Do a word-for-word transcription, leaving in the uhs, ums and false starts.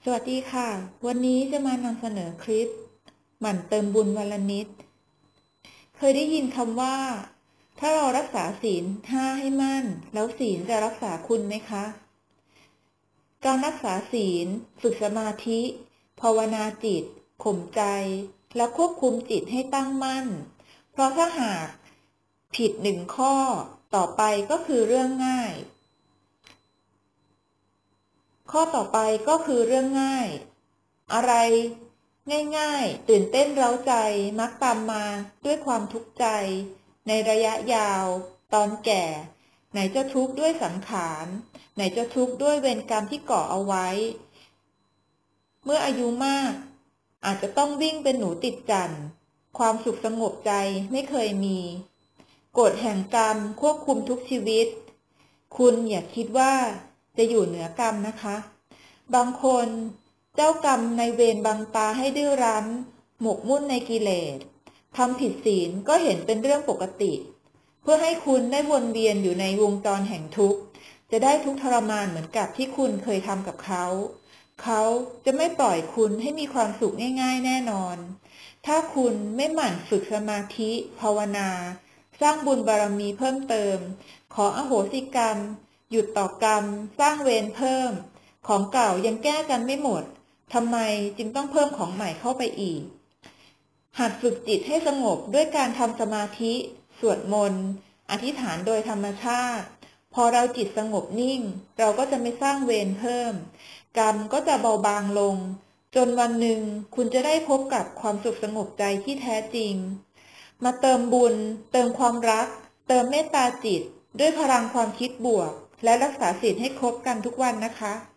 สวัสดีค่ะวันนี้จะมานำเสนอคลิปหมั่นเติมบุญวันละนิดเคยได้ยินคำว่าถ้าเรารักษาศีลห้าให้มั่นแล้วศีลจะรักษาคุณไหมคะการรักษาศีลฝึกสมาธิภาวนาจิตข่มใจและควบคุมจิตให้ตั้งมั่นเพราะถ้าหากผิดหนึ่งข้อต่อไปก็คือเรื่องง่ายข้อต่อไปก็คือเรื่องง่ายอะไรง่ายๆตื่นเต้นเร้าใจมักตามมาด้วยความทุกข์ใจในระยะยาวตอนแก่ไหนจะทุกข์ด้วยสังขารไหนจะทุกข์ด้วยเวรกรรมที่ก่อเอาไว้เมื่ออายุมากอาจจะต้องวิ่งเป็นหนูติดจั่นความสุขสงบใจไม่เคยมีกฎแห่งกรรมควบคุมทุกชีวิตคุณอย่าคิดว่าจะอยู่เหนือกรรมนะคะบางคนเจ้ากรรมในเวรบังตาให้ดื้อรั้นหมกมุ่นในกิเลสทำผิดศีลก็เห็นเป็นเรื่องปกติเพื่อให้คุณได้วนเวียนอยู่ในวงจรแห่งทุกข์จะได้ทุกข์ทรมานเหมือนกับที่คุณเคยทำกับเขาเขาจะไม่ปล่อยคุณให้มีความสุขง่ายๆแน่นอนถ้าคุณไม่หมั่นฝึกสมาธิภาวนาสร้างบุญบารมีเพิ่มเติมขออโหสิกรรมหยุดต่อกรรมสร้างเวรเพิ่มของเก่ายังแก้กันไม่หมดทำไมจึงต้องเพิ่มของใหม่เข้าไปอีกหัดฝึกจิตให้สงบด้วยการทำสมาธิสวดมนต์อธิษฐานโดยธรรมชาติพอเราจิตสงบนิ่งเราก็จะไม่สร้างเวรเพิ่มกรรมก็จะเบาบางลงจนวันหนึ่งคุณจะได้พบกับความสุขสงบใจที่แท้จริงมาเติมบุญเติมความรักเติมเมตตาจิตด้วยพลังความคิดบวกและรักษาศีลให้ครบกันทุกวันนะคะ